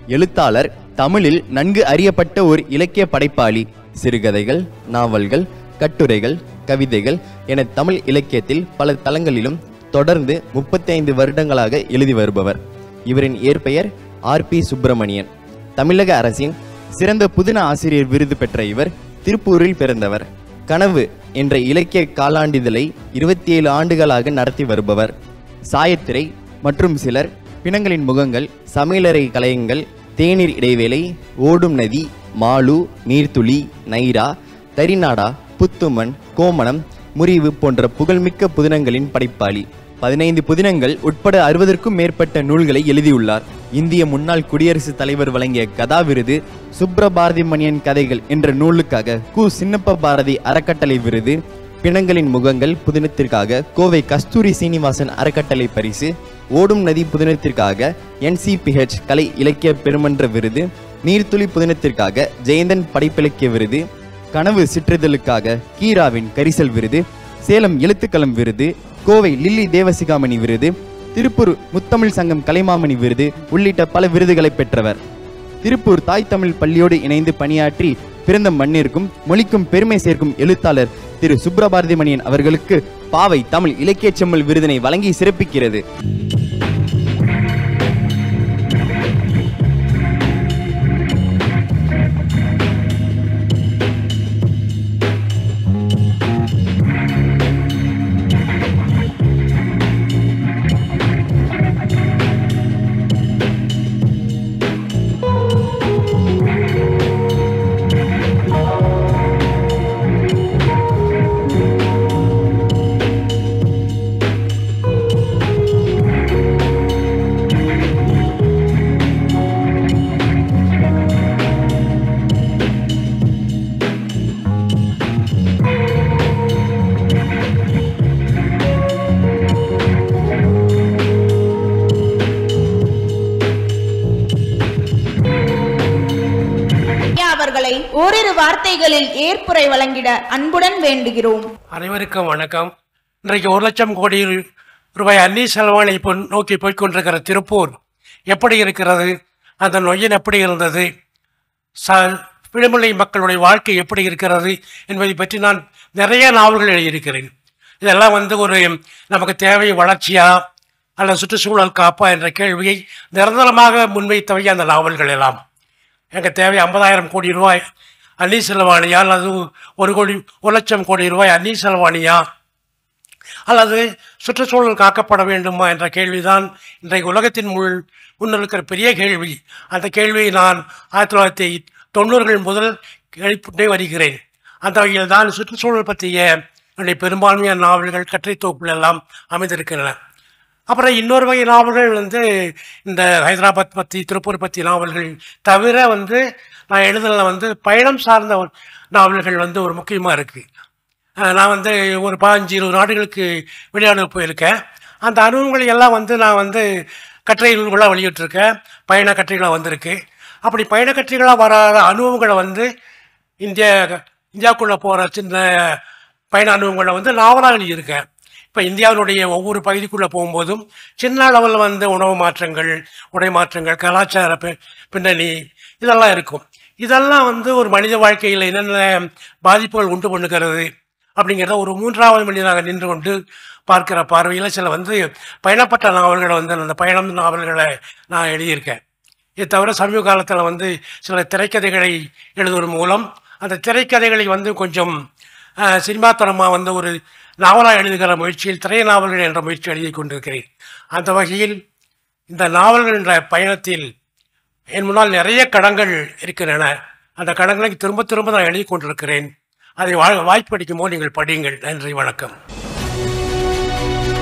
எழுத்தாளர், தமிழில் நன்கு அறியப்பட்ட ஒரு இலக்கிய படைப்பாளி. சிறுகதைகள், நாவல்கள், கட்டுரைகள், கவிதைகள் என தமிழ் இலக்கியத்தில் பல தளங்களிலும் தொடர்ந்து 35 வருடங்களாக எழுதி வருபவர். இவரின் இயற்பெயர் R.P. சுப்பிரமணியன். தமிழக அரசின் சிறந்த புதின ஆசிரியர் விருது பெற்ற இவர் திருப்பூரில் பிறந்தவர். கனவு என்ற இலக்கிய காலாண்டிதழை 27 ஆண்டுகளாக நடத்தி வருபவர். சாயத்திரை மற்றும் சிலர், பிணங்களின் முகங்கள், சமையலறை கலையங்கள், தேநீர் இடைவேளை, ஓடும் நதி, மாலு, நீர்த்துளி, நைரா, தரிநாடா, புத்துமன், கோமணம், முறிவு போன்ற புகழ்மிக்க புதினங்களின் படைப்பாளி. 15 புதினங்கள் உட்பட 60க்கும் மேற்பட்ட நூல்களை எழுதியுள்ளார். இந்திய முன்னாள் குடியரசுத் தலைவர் வழங்கிய கதா விருது, சுப்பிரபாரதிமணியன் கதைகள் என்ற நூலுக்காக கு. சின்னப்ப பாரதி அறக்கட்டளை விருது, பிணங்களின் முகங்கள் புதினத்திற்காக கோவை கஸ்தூரி சீனிவாசன் அறக்கட்டளை பரிசு, ஓடும் நதி புதினத்திற்காக NCPH கலை இலக்கிய பெருமன்ற விருது, நீர்த்துளி புதினத்திற்காக ஜெயந்தன் படைப்பிலக்கிய விருது, கனவு சிற்றிதழுக்காக கீராவின் கரிசல் விருது, சேலம் எழுத்துக்களம் விருது, கோவை லில்லி தேவசிகாமணி விருது, திருப்பூர் முத்தமிழ் சங்கம் கலைமாமணி விருது உள்ளிட்ட பல விருதுகளை பெற்றவர். திருப்பூர் தாய் தமிழ் பள்ளியோடு இணைந்து பணியாற்றி பிறந்த மண்ணிற்கும் மொழிக்கும் பெருமை சேர்க்கும் எழுத்தாளர் திரு சுப்பிரபாரதிமணியன் அவர்களுக்கு பாவை தமிழ் இலக்கிய செம்மல் விருதினை வழங்கி சிறப்பிக்கிறது. ஓரிரு வார்த்தைகளில் ஏற்புரை வழங்கிட அன்புடன் வேண்டுகிறோம். அனைவருக்கும் வணக்கம். இன்றைக்கு 1 லட்சம் கோடி ரூபாய் அந்நிய செலவாணி நோக்கி போய்கொண்டிருக்கிற திருப்பூர் எப்படி இருக்கிறது, அந்த நொய்யன் எப்படி இருந்தது, விடுமலை மக்களுடைய வாழ்க்கை எப்படி இருக்கிறது என்பதை பற்றி நான் நிறைய நாவல்கள் எழுதியிருக்கிறேன். இதெல்லாம் ஒரு நமக்கு தேவை வளர்ச்சியா அல்லது சுற்றுச்சூழல் காப்பா என்ற கேள்வியை நிரந்தரமாக முன்வைத்தவை அந்த நாவல்கள் எல்லாம். எங்கள் தேவை 50,000 கோடி ரூபாய் அந்நிய செலவாணியா அல்லது 1 லட்சம் கோடி ரூபாய் அந்நிய செலவாணியா அல்லது சுற்றுச்சூழல் காக்கப்பட வேண்டுமா என்ற கேள்விதான் இன்றைக்கு உலகத்தின் முன்னிருக்கிற பெரிய கேள்வி. அந்த கேள்வியை நான் 1990கள் முதல் எழுப்பிட்டே வருகிறேன். அந்த வகையில் தான் சுற்றுச்சூழல் பற்றிய என்னுடைய பெரும்பான்மையான நாவல்கள், கட்டுரை தொகுப்புகள் எல்லாம் அமைந்திருக்கின்றன. அப்புறம் இன்னொரு வகை நாவல்கள் இந்த ஹைதராபாத் பற்றி, திருப்பூர் பற்றி நாவல்கள் தவிர நான் எழுதல பயணம் சார்ந்த நாவல்கள் ஒரு முக்கியமாக இருக்குது. நான் ஒரு 15-20 நாடுகளுக்கு வெளிநாடு போயிருக்கேன். அந்த அனுபவங்களை எல்லாம் நான் கட்டுரை நூல்களாக வெளியிட்டிருக்கேன். பயண கட்டுரைகளாக வந்திருக்கு. அப்படி பயண கட்டுரைகளாக வராத அனுபவங்களை இந்தியாவுக்குள்ளே போகிற சின்ன பயண அனுபவங்களை நாவலாக எழுதியிருக்கேன். இப்போ இந்தியாவினுடைய ஒவ்வொரு பகுதிக்குள்ளே போகும்போதும் சின்ன அளவில் உணவு மாற்றங்கள், உடை மாற்றங்கள், கலாச்சார பின்னணி இதெல்லாம் இருக்கும். இதெல்லாம் ஒரு மனித வாழ்க்கையில் என்னென்ன பாதிப்புகள் உண்டு பண்ணுகிறது அப்படிங்கிறத ஒரு 3வது மனிதனாக நின்று கொண்டு பார்க்கிற பார்வையில் சில பயணப்பட்ட நாவல்களை அந்த பயணம் நாவல்களை நான் எழுதியிருக்கேன். இது தவிர சமீப காலத்தில் சில திரைக்கதைகளை எழுதுவதன் மூலம் அந்த திரைக்கதைகளை கொஞ்சம் சினிமாத்தனமாக ஒரு நாவலாக எழுதுகிற முயற்சியில் திரை நாவல்கள் என்ற முயற்சி எழுதி கொண்டிருக்கிறேன். அந்த வகையில் இந்த நாவல்கள் என்ற பயணத்தில் என் முன்னால் நிறைய கடங்கள் இருக்கின்றன. அந்த கடங்களை திரும்ப திரும்ப நான் எழுதி கொண்டிருக்கிறேன். அதை வாய்ப்பு அளிக்கும் போது நீங்கள் படியுங்கள். நன்றி, வணக்கம்.